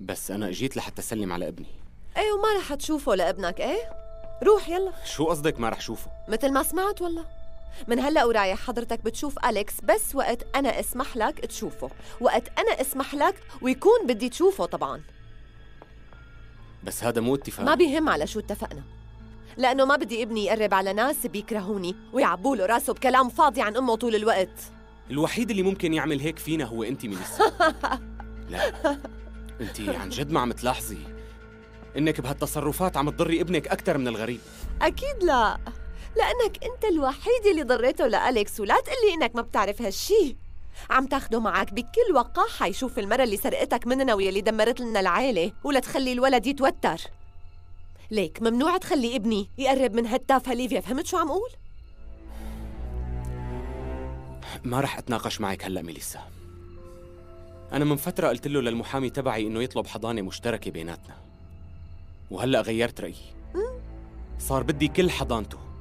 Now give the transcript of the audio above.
بس أنا جيت لحتى أسلم على ابني. ايه وما رح تشوفه لابنك ايه؟ روح يلا. شو قصدك ما رح شوفه؟ مثل ما سمعت والله. من هلأ ورايح حضرتك بتشوف أليكس بس وقت أنا اسمح لك تشوفه، وقت أنا اسمح لك ويكون بدي تشوفه طبعاً. بس هذا مو اتفاق. ما بيهم على شو اتفقنا، لأنه ما بدي ابني يقرب على ناس بيكرهوني ويعبوا له راسه بكلام فاضي عن أمه طول الوقت. الوحيد اللي ممكن يعمل هيك فينا هو أنت ميليسا. لا، أنت عن جد ما عم تلاحظي إنك بهالتصرفات عم تضري ابنك أكثر من الغريب؟ أكيد لا، لأنك أنت الوحيد اللي ضريته لأليكس، ولا تقلي إنك ما بتعرف هالشي. عم تاخده معك بكل وقاحة يشوف المرة اللي سرقتك مننا واللي دمرت لنا العيلة، ولا تخلي الولد يتوتر. ليك ممنوع تخلي ابني يقرب من هالتافهة ليفيا، فهمت شو عم قول؟ ما رح أتناقش معك هلأ ميليسا. أنا من فترة قلت له للمحامي تبعي إنه يطلب حضانة مشتركة بيناتنا، وهلأ غيرت رأيي. صار بدي كل حضانته.